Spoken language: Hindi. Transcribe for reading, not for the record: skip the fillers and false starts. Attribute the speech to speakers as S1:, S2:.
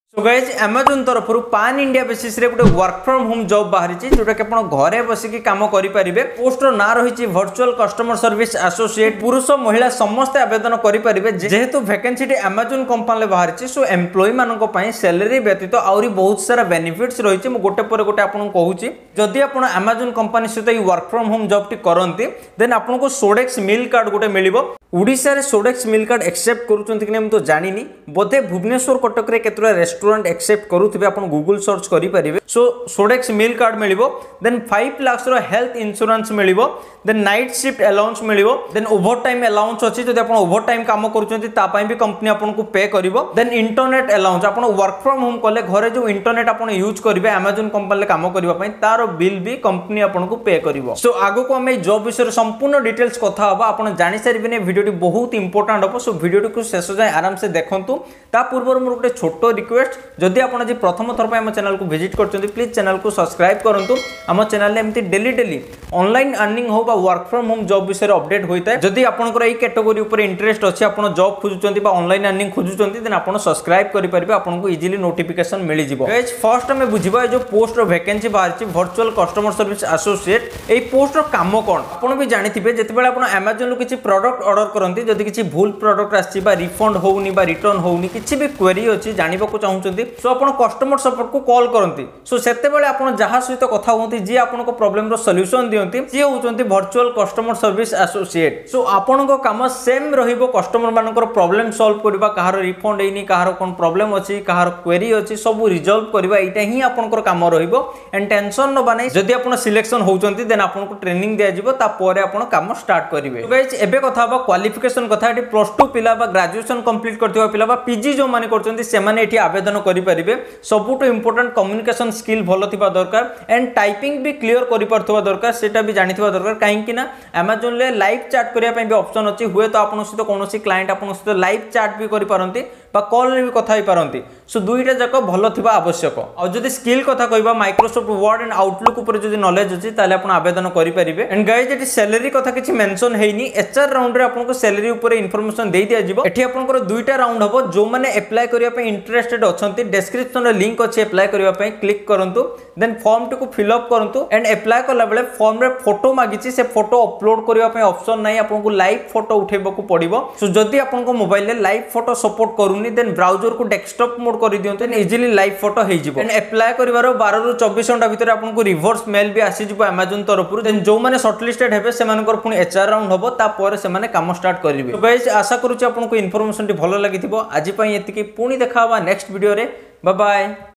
S1: सो गाइज Amazon तरफ पान इंडिया बेसिस रे गोटे वर्क फ्रॉम होम जॉब बाहरी जोटा कि आप घरे बसिक काम करेंगे। पोस्ट ना रही वर्चुअल कस्टमर सर्विस एसोसिएट पुरुष महिला समस्ते आवेदन करेंगे। जेहेतु वैकेंसी Amazon कंपनी बाहरी सो एम्प्लॉय मानक सैलरी व्यतीत आहरी बहुत सारा बेनिफिट्स रही गोटे पर गोटे आपको कहूँ। जदि आप Amazon कंपनी सहित वर्क फ्रॉम होम जॉब टी करती देन आपको सोडेक्स मिल कार्ड गोटे मिल ओडिशा रे सोडेक्स मिल कार्ड एक्सेप्ट करूछंती कि नहीं तो जानिनी बोधे भुवनेश्वर कटक रे केतरा रेस्टोरेंट एक्सेप्ट करूथिबे आपण गूगल सर्च करि परिबे। सो सोडेक्स मिल कार्ड मिलिबो देन 5 लाख रो हेल्थ इंश्योरेंस मिलिबो देन नाइट शिफ्ट अलाउंस मिलिबो देन ओवर टाइम अलाउंस अछि जदि आपण ओवर टाइम काम करूछंती ता पई भी कंपनी आपण को पे करिवो। देन इंटरनेट अलाउंस आपण वर्क फ्रॉम होम कले घरे जो इंटरनेट आपण यूज करिवे Amazon कंपनी ले काम करिवा पई तारो बिल भी कंपनी आपण को पे करिवो। सो आगो को हम जॉब विषय संपूर्ण डिटेल्स कथा हबा आपण जानि सारिबेने वीडियो बहुत इंपोर्टेंट हम। सो वीडियो को शेष जाए आराम से देखंतु। ता पूर्व मोर गोटे छोट रिक्वेस्ट जदि आपण आज प्रथम थर हम चैनल को विजिट करछंती प्लीज चैनल को सब्सक्राइब करंतु। हम चैनल में एमती डेली ऑनलाइन अर्निंग हो बा वर्क फ्रॉम होम जॉब विषय अपडेट होता है। जदि आपनकर एई कैटेगरी ऊपर इंटरेस्ट अछि आपण जॉब खोजुचंती बा ऑनलाइन अर्निंग खोजुचंती देन आपण सब्सक्राइब करि परिबे आपनको इजीली नोटिफिकेशन मिलि जिवो। गाइस फर्स्ट हमें बुझिबा जो पोस्ट रो वैकेंसी बाहरची वर्चुअल कस्टमर सर्विस एसोसिएट एई पोस्ट रो काम कोन आपण भी जानिथिबे। जेतेबेले आपण Amazon लो किछि प्रोडक्ट ऑर्डर करंती जदि किछि भूल प्रोडक्ट आछि बा रिफंड होउनी बा रिटर्न होउनी किछि भी क्वेरी अछि जानिबा को चाहुचंती सो आपण कस्टमर सपोर्ट को कॉल करंती। सो सेते बेले आपण जहा सहित कथा होंती जे आपण को प्रॉब्लम रो सॉल्यूशन दियंती जे होचंती virtual customer service associate. So आपण को काम सेम रहिबो कस्टमर मानकर प्रॉब्लम सॉल्व करबा कहार रिफंड हेनी कहार कोन प्रॉब्लम अछि कहार क्वेरी अछि सब रिजॉल्व करबा एटा ही आपनकर काम रहिबो एंड टेंशन न बानै। जदि आपण सिलेक्शन होचंती देन आपण को ट्रेनिंग दिया जिवो ता परे आपण काम स्टार्ट करिवे। गाइस एबे कथा बा क्वालिफिकेशन कथा एटी +2 पिला बा ग्रेजुएशन कंप्लीट करथिबा पिला बा पीजी जो माने करचंती से माने एटी आवेदन करि परिबे। सबुटो इंपोर्टेंट कम्युनिकेशन स्किल भलो थिबा दरकार एंड टाइपिंग भी क्लियर करि परथबा दरकार सेटा भी जानिथिबा दरकार। काहे कि ना Amazon ले लाइव चैट करिया पय भी ऑप्शन अछि हुए तो आपण सहित कोनोसी क्लाइंट आपण सहित लाइव चैट भी करि पारंती बा कॉल रे भी कथा होई पारंती। सो दुईटा जाक भलो थिबा आवश्यक। और जदि स्किल कथा कहबा माइक्रोसॉफ्ट वर्ड एंड आउटलुक ऊपर जदि नॉलेज अछि ताले आपण आवेदन करि परिबे। एंड गाइस एटी सैलरी कथा किछि मेंशन हेइनी एचआर राउंड रे आपण को सैलरी ऊपर इंफॉर्मेशन देई दिया जिवो। एठी आपनकर दुईटा राउंड हबो जो माने अप्लाई करिया पय इंटरेस्टेड अछंती डिस्क्रिप्शन रे लिंक अछि अप्लाई करिया पय क्लिक करंतु देन फॉर्म टी को फिल अप करंतु एंड अप्लाई करला बेले फॉर्म रे फोटो मागिछि से फोटो अपलोड करिया पय ऑप्शन नै आपन को लाइव फोटो उठेबा को पड़िबो। सो जदि आपन को मोबाइल ले लाइव फोटो सपोर्ट करूनी देन ब्राउजर को डेस्कटॉप मोड करि दियंतु देन इजीली लाइव फोटो हे जिवो। एंड अप्लाई करिवारो 12 रु 24 घंटा भीतर आपन को रिवर्स मेल भी आसी जिवो Amazon तरफरु। देन जो माने शॉर्टलिस्टेड हेबे से मानकर पुनी एचआर राउंड हबो ता पर से माने काम स्टार्ट करिवे। तो गाइस आशा करूची आपन को इन्फॉर्मेशन टी भलो लागिथिबो। आज पय एतिकी पुनी देखावा नेक्स्ट वीडियो रे। Bye bye.